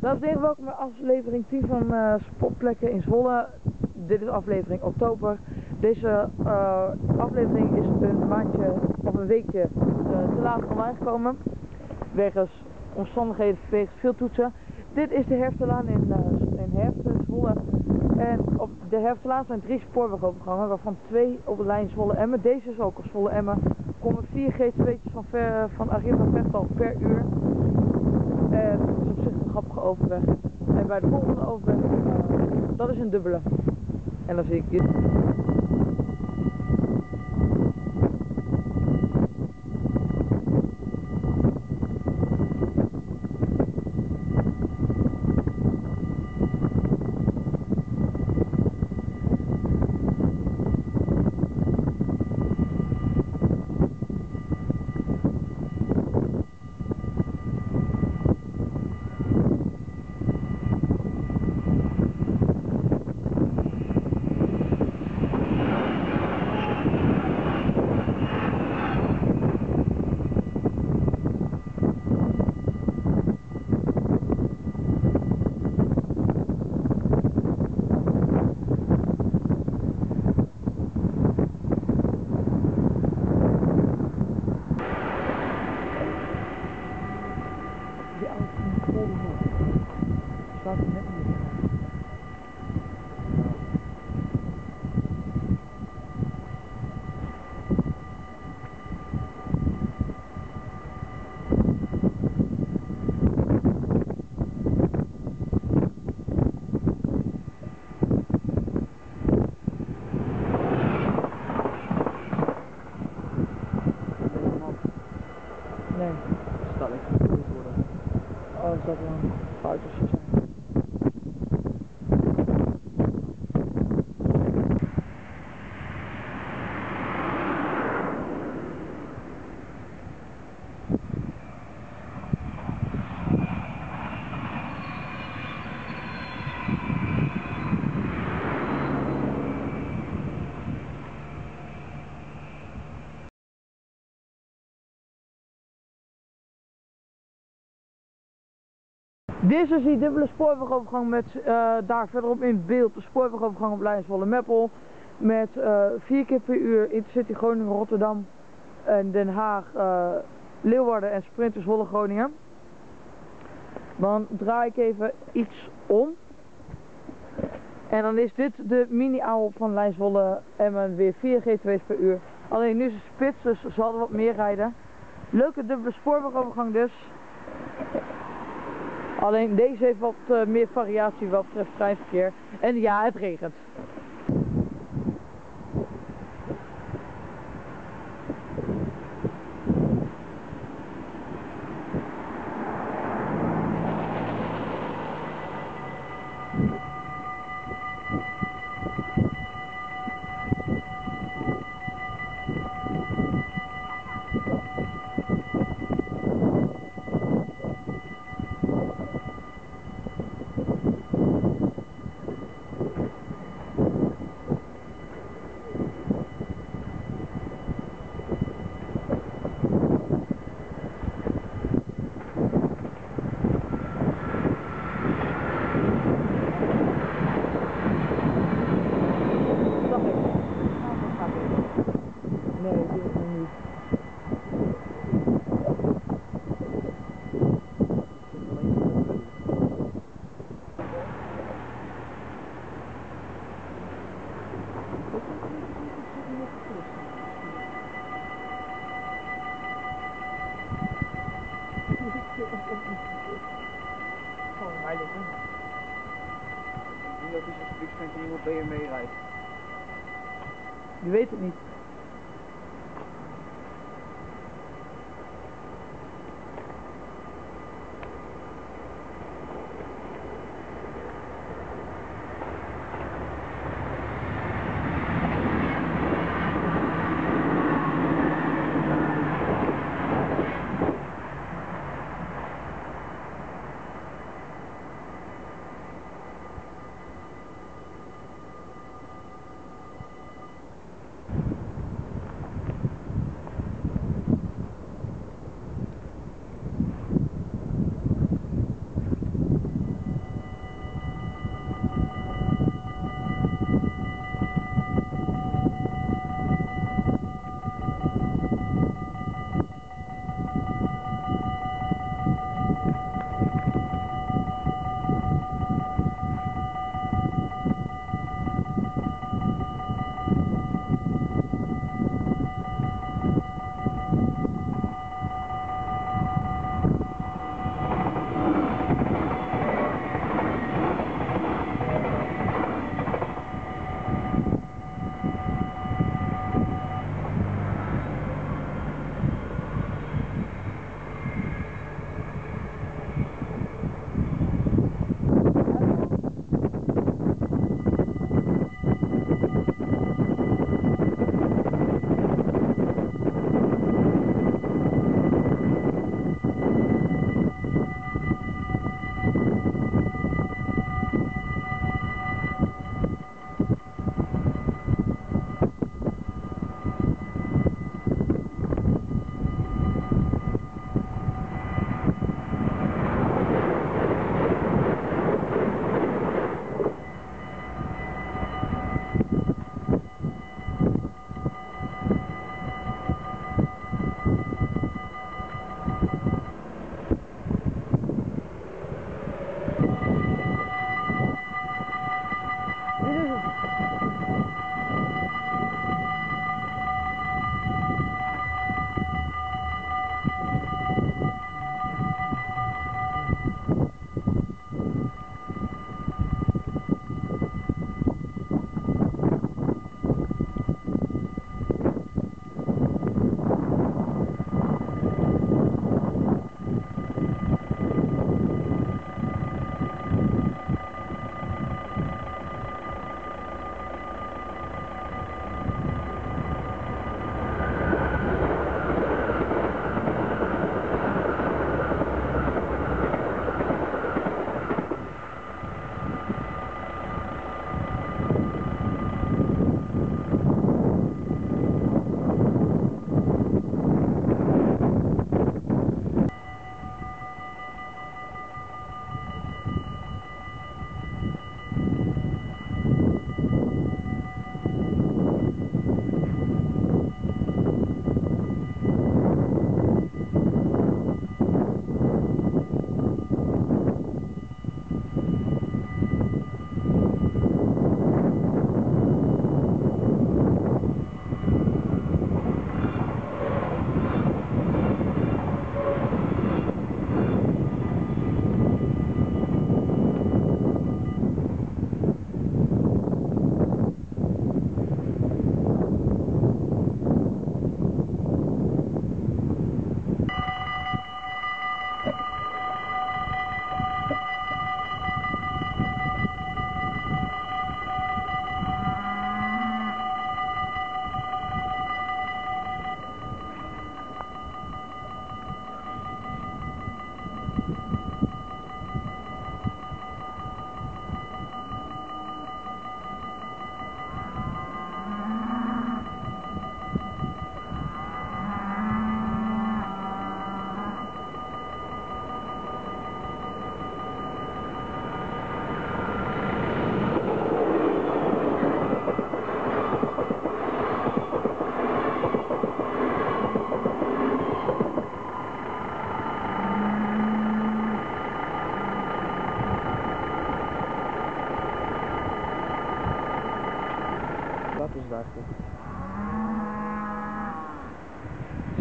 Dames en heren, welkom bij aflevering 10 van Spotplekken in Zwolle. Dit is aflevering oktober. Deze aflevering is een maandje of een weekje te laat online gekomen. Wegens omstandigheden, wegens veel toetsen. Dit is de Herftelaan in Zwolle. En op de Herftelaan zijn 3 spoorwegovergangen, waarvan 2 op de lijn Zwolle-Emmen. Deze is ook op Zwolle-Emmen. Er komen 4 GTW'tjes van Arriva Vestal per uur. En dat is op zich een grappige overweg. En bij de volgende overweg, dat is een dubbele. En dan zie ik je. Nee. Staat niet goed worden. Oh, is dat wel een fout of zo zijn? Dit is dus die dubbele spoorwegovergang met daar verderop in beeld de spoorwegovergang op lijn Zwolle-Meppel met 4 keer per uur Intercity Groningen-Rotterdam en Den Haag, Leeuwarden en Sprinter Zwolle-Groningen. Dan draai ik even iets om en dan is dit de mini-AWOL van lijn Zwolle-Emmen, weer 4 GTW's per uur. Alleen nu is het spits, dus ze hadden wat meer rijden. Leuke dubbele spoorwegovergang dus. Alleen deze heeft wat meer variatie wat betreft treinverkeer. En ja, het regent. Nee, dit is nog niet. Gewoon mij liggen. Nu dat is een publieksvent die iemand BMW rijdt. Je weet het niet.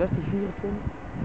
1624.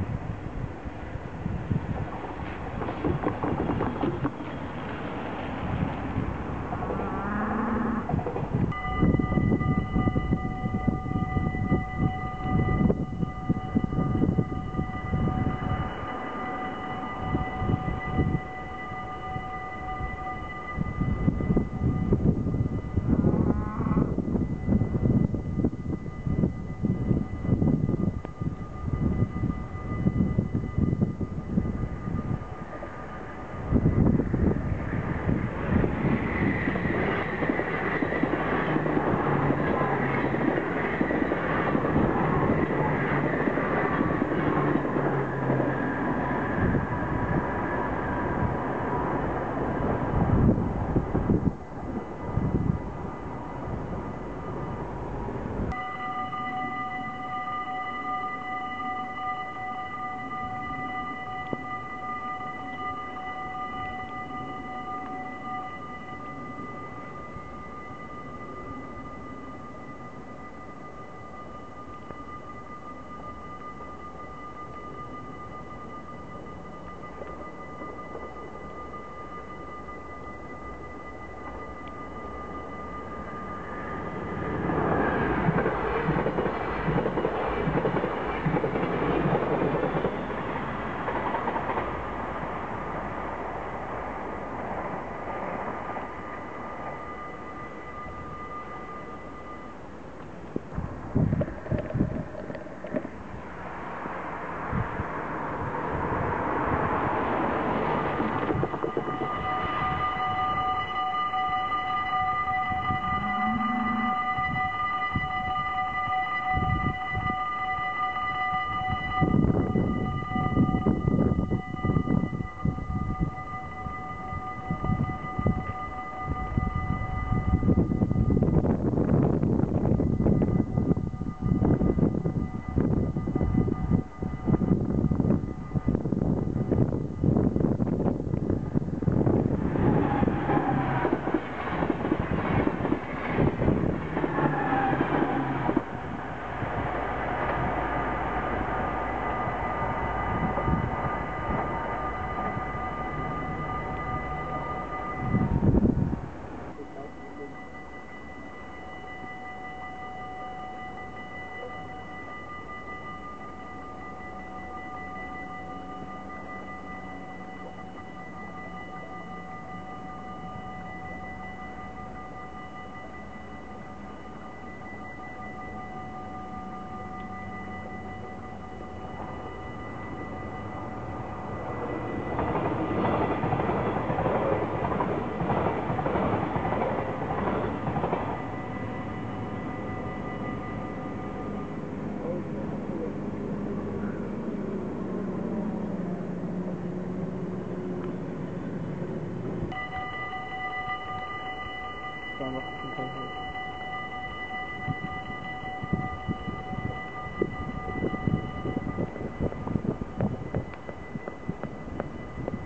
Dan wacht ik nog even.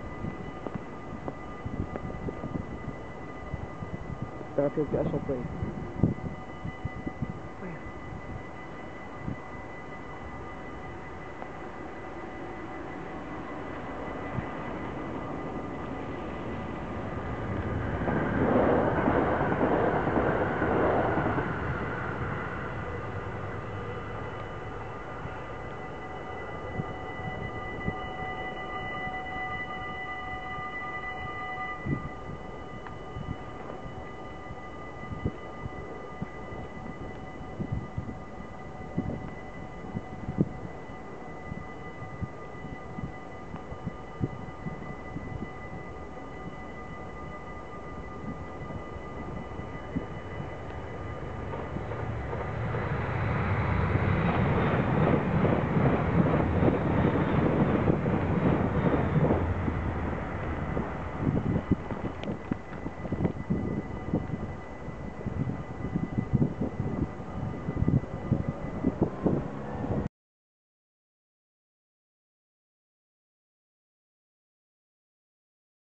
Daar heb je ook de SLP.